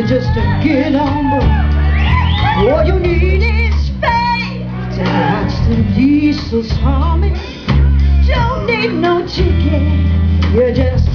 just to get on board. All you need is faith to watch the diesels humming. Don't need no ticket, you just